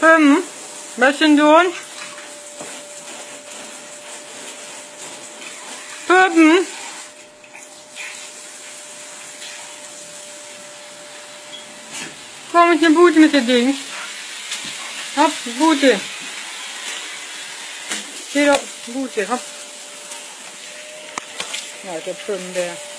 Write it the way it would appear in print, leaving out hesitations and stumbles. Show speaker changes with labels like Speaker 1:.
Speaker 1: varsågod. Kom eens naar boete met dit ding. Hop, boete. Hier op, boete, hop. Nou, ik heb daar.